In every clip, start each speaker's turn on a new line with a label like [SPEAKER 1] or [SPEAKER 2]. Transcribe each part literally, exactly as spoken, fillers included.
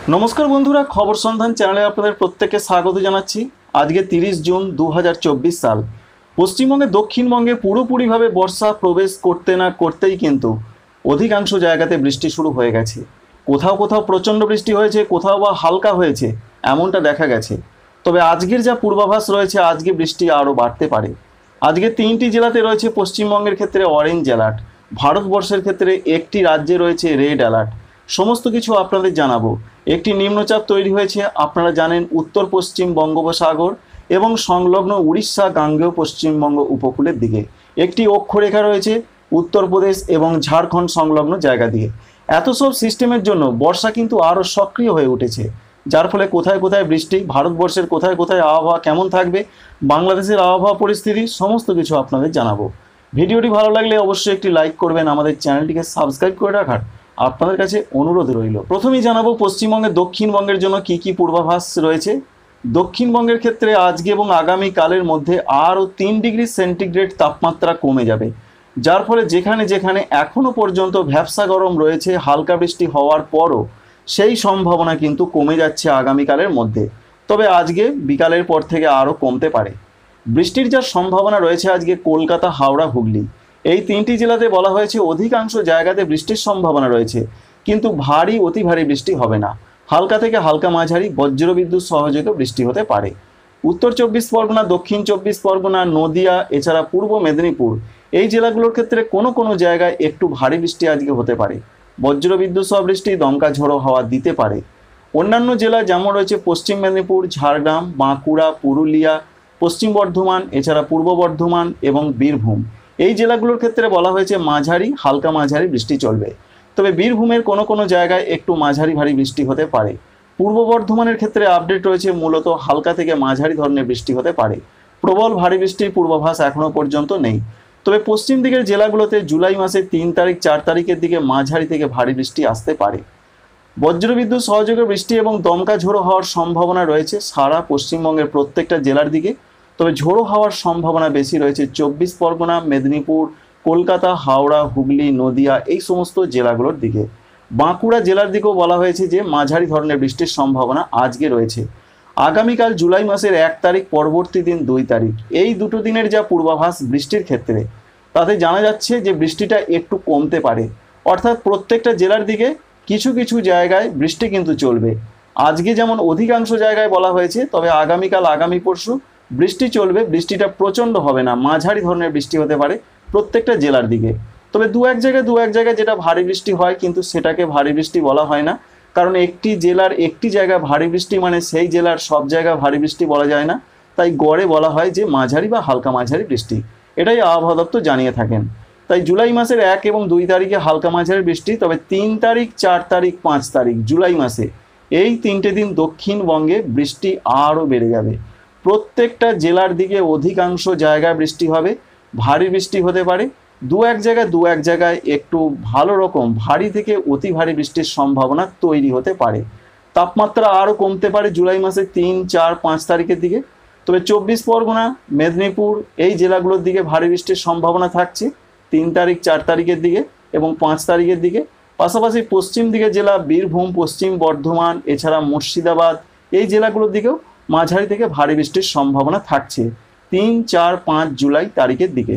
[SPEAKER 1] নমস্কার বন্ধুরা, খবর সন্ধান চ্যানেলে আপনাদের প্রত্যেককে স্বাগত জানাচ্ছি। আজকে তিরিশ জুন দু হাজার চব্বিশ সাল। পশ্চিমবঙ্গে দক্ষিণবঙ্গে পুরোপুরিভাবে বর্ষা প্রবেশ করতে না করতেই কিন্তু অধিকাংশ জায়গাতে বৃষ্টি শুরু হয়ে গেছে। কোথাও কোথাও প্রচণ্ড বৃষ্টি হয়েছে, কোথাও বা হালকা হয়েছে, এমনটা দেখা গেছে। তবে আজকের যা পূর্বাভাস রয়েছে, আজকে বৃষ্টি আরও বাড়তে পারে। আজকে তিনটি জেলাতে রয়েছে পশ্চিমবঙ্গের ক্ষেত্রে অরেঞ্জ অ্যালার্ট, ভারতবর্ষের ক্ষেত্রে একটি রাজ্যে রয়েছে রেড অ্যালার্ট। সমস্ত কিছু আপনাদের জানাবো। একটি নিম্নচাপ তৈরি হয়েছে, আপনারা জানেন, উত্তর পশ্চিম বঙ্গোপসাগর এবং সংলগ্ন উড়িষ্যা গাঙ্গেয় পশ্চিমবঙ্গ উপকূলের দিকে। একটি অক্ষরেখা রয়েছে উত্তরপ্রদেশ এবং ঝাড়খণ্ড সংলগ্ন জায়গা দিয়ে। এত সব সিস্টেমের জন্য বর্ষা কিন্তু আরও সক্রিয় হয়ে উঠেছে, যার ফলে কোথায় কোথায় বৃষ্টি, ভারতবর্ষের কোথায় কোথায় আবহাওয়া কেমন থাকবে, বাংলাদেশের আবহাওয়া পরিস্থিতি, সমস্ত কিছু আপনাদের জানাবো। ভিডিওটি ভালো লাগলে অবশ্যই একটি লাইক করবেন, আমাদের চ্যানেলটিকে সাবস্ক্রাইব করে রাখার আপনাদের কাছে অনুরোধ রইল। প্রথমেই জানাবো পশ্চিমবঙ্গের দক্ষিণবঙ্গের জন্য কি কি পূর্বাভাস রয়েছে। দক্ষিণবঙ্গের ক্ষেত্রে আজকে এবং আগামী কালের মধ্যে আরও তিন ডিগ্রি সেন্টিগ্রেড তাপমাত্রা কমে যাবে, যার ফলে যেখানে যেখানে এখনও পর্যন্ত ভ্যাপসা গরম রয়েছে হালকা বৃষ্টি হওয়ার পরও, সেই সম্ভাবনা কিন্তু কমে যাচ্ছে আগামীকালের মধ্যে। তবে আজকে বিকালের পর থেকে আরও কমতে পারে। বৃষ্টির যা সম্ভাবনা রয়েছে আজকে কলকাতা, হাওড়া, হুগলি এই তিনটি জেলাতে বলা হয়েছে অধিকাংশ জায়গাতে বৃষ্টির সম্ভাবনা রয়েছে, কিন্তু ভারী অতি ভারী বৃষ্টি হবে না। হালকা থেকে হালকা মাঝারি বজ্রবিদ্যুৎ সহযোগে বৃষ্টি হতে পারে। উত্তর চব্বিশ পরগনা, দক্ষিণ চব্বিশ পরগনা, নদিয়া, এছাড়া পূর্ব মেদিনীপুর এই জেলাগুলোর ক্ষেত্রে কোনো কোনো জায়গায় একটু ভারী বৃষ্টি আজকে হতে পারে। বজ্রবিদ্যুৎ সহ বৃষ্টি, দমকা ঝোড়ো হাওয়া দিতে পারে। অন্যান্য জেলা যেমন রয়েছে পশ্চিম মেদিনীপুর, ঝাড়গ্রাম, বাঁকুড়া, পুরুলিয়া, পশ্চিম বর্ধমান, এছাড়া পূর্ব বর্ধমান এবং বীরভূম এই জেলাগুলোর ক্ষেত্রে বলা হয়েছে মাঝারি হালকা মাঝারি বৃষ্টি চলবে। তবে বীরভূমের কোনো কোনো জায়গায় একটু মাঝারি ভারী বৃষ্টি হতে পারে। পূর্ব বর্ধমানের ক্ষেত্রে আপডেট রয়েছে মূলত হালকা থেকে মাঝারি ধরনের বৃষ্টি হতে পারে। প্রবল ভারী বৃষ্টির পূর্বাভাস এখনও পর্যন্ত নেই। তবে পশ্চিম দিকের জেলাগুলোতে জুলাই মাসের তিন তারিখ চার তারিখের দিকে মাঝারি থেকে ভারী বৃষ্টি আসতে পারে। বজ্রবিদ্যুৎ সহযোগে বৃষ্টি এবং দমকা ঝোড়ো হওয়ার সম্ভাবনা রয়েছে সারা পশ্চিমবঙ্গের প্রত্যেকটা জেলার দিকে। তবে ঝোড়ো হওয়ার সম্ভাবনা বেশি রয়েছে চব্বিশ পরগনা, মেদিনীপুর, কলকাতা, হাওড়া, হুগলি, নদিয়া এই সমস্ত জেলাগুলোর দিকে। বাঁকুড়া জেলার দিকেও বলা হয়েছে যে মাঝারি ধরনের বৃষ্টির সম্ভাবনা আজকে রয়েছে। আগামীকাল জুলাই মাসের এক তারিখ, পরবর্তী দিন দুই তারিখ এই দুটো দিনের যা পূর্বাভাস বৃষ্টির ক্ষেত্রে, তাতে জানা যাচ্ছে যে বৃষ্টিটা একটু কমতে পারে। অর্থাৎ প্রত্যেকটা জেলার দিকে কিছু কিছু জায়গায় বৃষ্টি কিন্তু চলবে। আজকে যেমন অধিকাংশ জায়গায় বলা হয়েছে, তবে আগামীকাল আগামী পরশু বৃষ্টি চলবে। বৃষ্টিটা প্রচণ্ড হবে না, মাঝারি ধরনের বৃষ্টি হতে পারে প্রত্যেকটা জেলার দিকে। তবে দু এক জায়গায় দু এক জায়গায় যেটা ভারী বৃষ্টি হয়, কিন্তু সেটাকে ভারী বৃষ্টি বলা হয় না, কারণ একটি জেলার একটি জায়গায় ভারী বৃষ্টি মানে সেই জেলার সব জায়গায় ভারী বৃষ্টি বলা যায় না। তাই গড়ে বলা হয় যে মাঝারি বা হালকা মাঝারি বৃষ্টি, এটাই আবহাওয়া দপ্তর জানিয়ে থাকেন। তাই জুলাই মাসের এক এবং দুই তারিখে হালকা মাঝারি বৃষ্টি। তবে তিন তারিখ, চার তারিখ, পাঁচ তারিখ জুলাই মাসে এই তিনটে দিন দক্ষিণবঙ্গে বৃষ্টি আরও বেড়ে যাবে। প্রত্যেকটা জেলার দিকে অধিকাংশ জায়গায় বৃষ্টি হবে, ভারী বৃষ্টি হতে পারে। দু এক জায়গায় দু এক জায়গায় একটু ভালো রকম ভারী থেকে অতি ভারী বৃষ্টির সম্ভাবনা তৈরি হতে পারে। তাপমাত্রা আরও কমতে পারে জুলাই মাসে তিন, চার, পাঁচ তারিখের দিকে। তবে চব্বিশ পরগনা, মেদিনীপুর এই জেলাগুলোর দিকে ভারী বৃষ্টির সম্ভাবনা থাকছে তিন তারিখ, চার তারিখের দিকে এবং পাঁচ তারিখের দিকে। পাশাপাশি পশ্চিম দিকের জেলা বীরভূম, পশ্চিম বর্ধমান, এছাড়া মুর্শিদাবাদ এই জেলাগুলোর দিকেও মাঝারি থেকে ভারী বৃষ্টির সম্ভাবনা থাকছে তিন, চার, পাঁচ জুলাই তারিখের দিকে।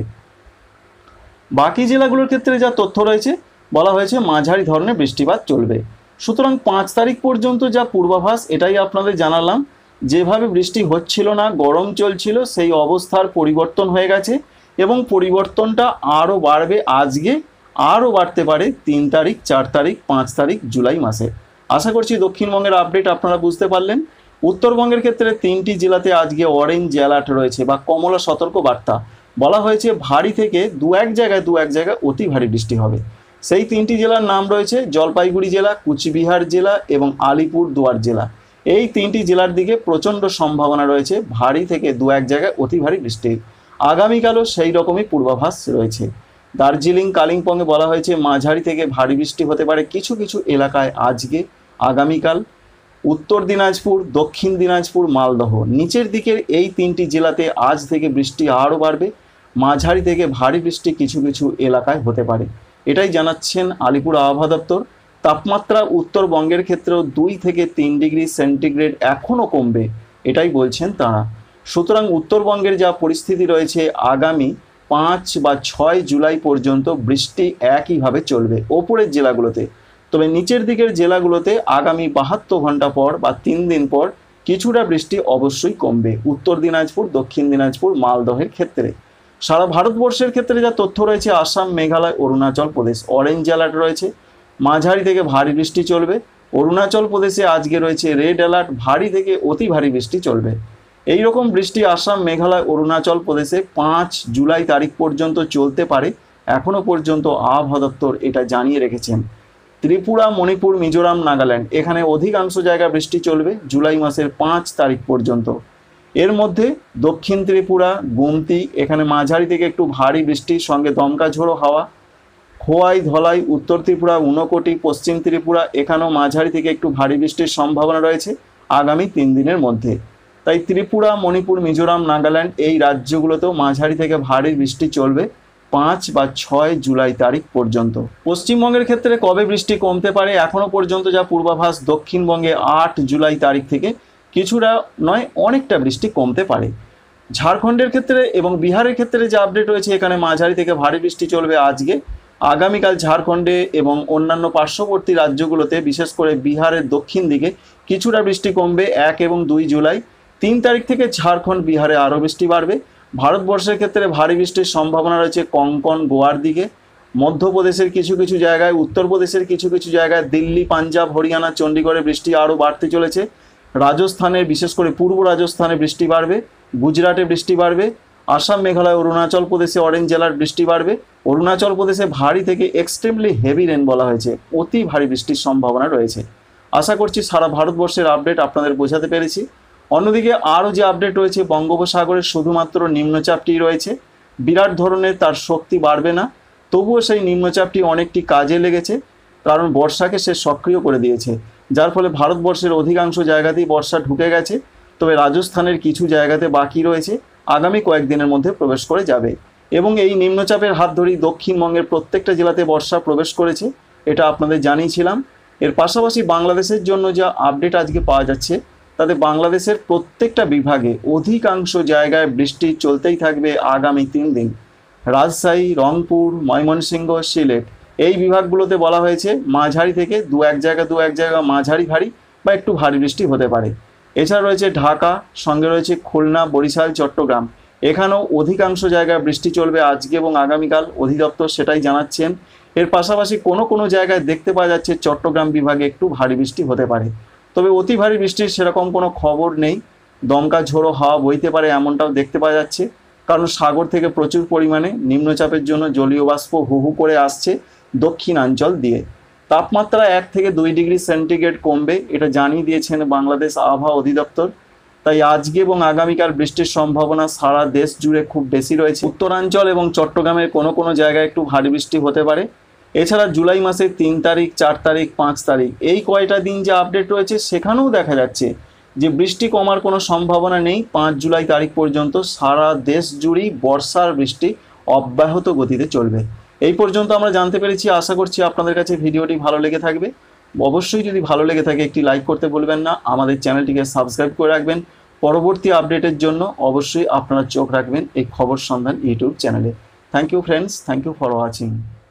[SPEAKER 1] বাকি জেলাগুলোর ক্ষেত্রে যা তথ্য রয়েছে, বলা হয়েছে মাঝারি ধরনের বৃষ্টিপাত চলবে। সুতরাং পাঁচ তারিখ পর্যন্ত যা পূর্বাভাস এটাই আপনাদের জানালাম। যেভাবে বৃষ্টি হচ্ছিল না, গরম চলছিল, সেই অবস্থার পরিবর্তন হয়ে গেছে এবং পরিবর্তনটা আরও বাড়বে। আজকে আরও বাড়তে পারে তিন তারিখ, চার তারিখ, পাঁচ তারিখ জুলাই মাসে। আশা করছি দক্ষিণবঙ্গের আপডেট আপনারা বুঝতে পারলেন। উত্তরবঙ্গের ক্ষেত্রে তিনটি জেলাতে আজকে অরেঞ্জ অ্যালার্ট রয়েছে বা কমলা সতর্ক বার্তা। বলা হয়েছে ভারী থেকে দু এক জায়গায় দু এক জায়গায় অতি ভারী বৃষ্টি হবে। সেই তিনটি জেলার নাম রয়েছে জলপাইগুড়ি জেলা, কুচবিহার জেলা এবং আলিপুর দুয়ার জেলা। এই তিনটি জেলার দিকে প্রচণ্ড সম্ভাবনা রয়েছে ভারী থেকে দু এক জায়গায় অতি ভারী বৃষ্টির। আগামীকালও সেই রকমই পূর্বাভাস রয়েছে। দার্জিলিং, কালিম্পংয়ে বলা হয়েছে মাঝারি থেকে ভারী বৃষ্টি হতে পারে কিছু কিছু এলাকায় আজকে, আগামীকাল। উত্তর দিনাজপুর, দক্ষিণ দিনাজপুর, মালদহ নিচের দিকের এই তিনটি জেলাতে আজ থেকে বৃষ্টি আরও বাড়বে। মাঝারি থেকে ভারী বৃষ্টি কিছু কিছু এলাকায় হতে পারে, এটাই জানাচ্ছেন আলিপুর আবহাওয়া দপ্তর। তাপমাত্রা উত্তরবঙ্গের ক্ষেত্রেও দুই থেকে তিন ডিগ্রি সেন্টিগ্রেড এখনও কমবে, এটাই বলছেন তাঁরা। সুতরাং উত্তরবঙ্গের যা পরিস্থিতি রয়েছে, আগামী পাঁচ বা ছয় জুলাই পর্যন্ত বৃষ্টি একইভাবে চলবে ওপরের জেলাগুলোতে। তবে নিচের দিকের জেলাগুলোতে আগামী বাহাত্তর ঘন্টা পর বা তিন দিন পর কিছুটা বৃষ্টি অবশ্যই কমবে উত্তর দিনাজপুর, দক্ষিণ দিনাজপুর, মালদহের ক্ষেত্রে। সারা ভারতবর্ষের ক্ষেত্রে যা তথ্য রয়েছে, আসাম, মেঘালয়, অরুণাচল প্রদেশ অরেঞ্জ অ্যালার্ট রয়েছে, মাঝারি থেকে ভারী বৃষ্টি চলবে। অরুণাচল প্রদেশে আজকে রয়েছে রেড অ্যালার্ট, ভারী থেকে অতি ভারী বৃষ্টি চলবে। এই রকম বৃষ্টি আসাম, মেঘালয়, অরুণাচল প্রদেশে পাঁচ জুলাই তারিখ পর্যন্ত চলতে পারে, এখনো পর্যন্ত আবহাওয়া দপ্তর এটা জানিয়ে রেখেছেন। ত্রিপুরা, মণিপুর, মিজোরাম, নাগাল্যান্ড এখানে অধিকাংশ জায়গায় বৃষ্টি চলবে জুলাই মাসের পাঁচ তারিখ পর্যন্ত। এর মধ্যে দক্ষিণ ত্রিপুরা, গুমতি এখানে মাঝারি থেকে একটু ভারী বৃষ্টির সঙ্গে দমকা ঝোড়ো হাওয়া। খোয়াই, ধলাই, উত্তর ত্রিপুরা, ঊনকোটি, পশ্চিম ত্রিপুরা এখানেও মাঝারি থেকে একটু ভারী বৃষ্টির সম্ভাবনা রয়েছে আগামী তিন দিনের মধ্যে। তাই ত্রিপুরা, মণিপুর, মিজোরাম, নাগাল্যান্ড এই রাজ্যগুলোতেও মাঝারি থেকে ভারী বৃষ্টি চলবে পাঁচ বা ছয় জুলাই তারিখ পর্যন্ত। পশ্চিমবঙ্গের ক্ষেত্রে কবে বৃষ্টি কমতে পারে, এখনও পর্যন্ত যা পূর্বাভাস, দক্ষিণবঙ্গে আট জুলাই তারিখ থেকে কিছুটা নয় অনেকটা বৃষ্টি কমতে পারে। ঝাড়খণ্ডের ক্ষেত্রে এবং বিহারের ক্ষেত্রে যে আপডেট রয়েছে, এখানে মাঝারি থেকে ভারী বৃষ্টি চলবে আজকে। আগামীকাল ঝাড়খণ্ডে এবং অন্যান্য পার্শ্ববর্তী রাজ্যগুলোতে, বিশেষ করে বিহারের দক্ষিণ দিকে কিছুটা বৃষ্টি কমবে এক এবং দুই জুলাই। তিন তারিখ থেকে ঝাড়খণ্ড, বিহারে আরও বৃষ্টি বাড়বে। ভারতবর্ষের ক্ষেত্রে ভারী বৃষ্টির সম্ভাবনা রয়েছে কঙ্কন, গোয়ার দিকে, মধ্যপ্রদেশের কিছু কিছু জায়গায়, উত্তরপ্রদেশের কিছু কিছু জায়গায়, দিল্লি, পাঞ্জাব, হরিয়ানা, চণ্ডীগড়ে বৃষ্টি আরও বাড়তে চলেছে। রাজস্থানে, বিশেষ করে পূর্ব রাজস্থানে বৃষ্টি বাড়বে, গুজরাটে বৃষ্টি বাড়বে, আসাম, মেঘালয়, অরুণাচল প্রদেশে অরেঞ্জ অ্যালার্ট, বৃষ্টি বাড়বে। অরুণাচল প্রদেশে ভারী থেকে এক্সট্রিমলি হেভি রেন বলা হয়েছে, অতি ভারী বৃষ্টির সম্ভাবনা রয়েছে। আশা করছি সারা ভারতবর্ষের আপডেট আপনাদের বোঝাতে পেরেছি। অন্যদিকে আরও যে আপডেট রয়েছে, বঙ্গোপসাগরে শুধুমাত্র নিম্নচাপটি রয়েছে, বিরাট ধরনের তার শক্তি বাড়বে না, তবুও সেই নিম্নচাপটি অনেকটি কাজে লেগেছে, কারণ বর্ষাকে সে সক্রিয় করে দিয়েছে, যার ফলে ভারতবর্ষের অধিকাংশ জায়গাতেই বর্ষা ঢুকে গেছে। তবে রাজস্থানের কিছু জায়গাতে বাকি রয়েছে, আগামী কয়েকদিনের মধ্যে প্রবেশ করে যাবে। এবং এই নিম্নচাপের হাত ধরেই দক্ষিণবঙ্গের প্রত্যেকটা জেলাতে বর্ষা প্রবেশ করেছে, এটা আপনাদের জানিয়েছিলাম। এর পাশাপাশি বাংলাদেশের জন্য যা আপডেট আজকে পাওয়া যাচ্ছে, তাতে বাংলাদেশের প্রত্যেকটা বিভাগে অধিকাংশ জায়গায় বৃষ্টি চলতেই থাকবে আগামী তিন দিন। রাজশাহী, রংপুর, ময়মনসিংহ, সিলেট এই বিভাগগুলোতে বলা হয়েছে মাঝারি থেকে দু এক জায়গা দু এক জায়গা মাঝারি ভারী বা একটু ভারী বৃষ্টি হতে পারে। এছাড়া রয়েছে ঢাকা, সঙ্গে রয়েছে খুলনা, বরিশাল, চট্টগ্রাম, এখানেও অধিকাংশ জায়গায় বৃষ্টি চলবে আজকে এবং আগামীকাল, অধিদপ্তর সেটাই জানাচ্ছেন। এর পাশাপাশি কোনো কোনো জায়গায় দেখতে পাওয়া যাচ্ছে চট্টগ্রাম বিভাগে একটু ভারী বৃষ্টি হতে পারে, তবে অতি ভারী বৃষ্টির সেরকম কোনো খবর নেই। দমকা ঝোড়ো হাওয়া বইতে পারে এমনটাও দেখতে পাওয়া যাচ্ছে, কারণ সাগর থেকে প্রচুর পরিমাণে নিম্নচাপের জন্য জলীয় বাষ্প হু হু করে আসছে দক্ষিণাঞ্চল দিয়ে। তাপমাত্রা এক থেকে দুই ডিগ্রি সেন্টিগ্রেড কমবে, এটা জানিয়ে দিয়েছেন বাংলাদেশ আবহাওয়া অধিদপ্তর। তাই আজকে এবং আগামীকাল বৃষ্টির সম্ভাবনা সারা দেশ জুড়ে খুব বেশি রয়েছে। উত্তরাঞ্চল এবং চট্টগ্রামের কোনো কোনো জায়গায় একটু ভারী বৃষ্টি হতে পারে। এছাড়া জুলাই মাসের তিন তারিখ, চার তারিখ, পাঁচ তারিখ এই কয়টা দিন যে আপডেট রয়েছে, সেখানেও দেখা যাচ্ছে যে বৃষ্টি কমার কোনো সম্ভাবনা নেই। পাঁচ জুলাই তারিখ পর্যন্ত সারা দেশ জুড়েই বর্ষার বৃষ্টি অব্যাহত গতিতে চলবে। এই পর্যন্ত আমরা জানতে পেরেছি। আশা করছি আপনাদের কাছে ভিডিওটি ভালো লেগে থাকবে। অবশ্যই যদি ভালো লেগে থাকে একটি লাইক করতে ভুলবেন না, আমাদের চ্যানেলটিকে সাবস্ক্রাইব করে রাখবেন। পরবর্তী আপডেটের জন্য অবশ্যই আপনারা চোখ রাখবেন এই খবর সন্ধান ইউটিউব চ্যানেলে। Thank you friends, thank you for watching.